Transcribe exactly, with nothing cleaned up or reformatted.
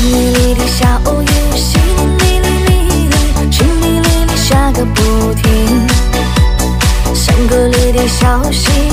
雨里的小雨，淅沥沥沥沥，淅沥沥沥下个不停。山谷里的小溪。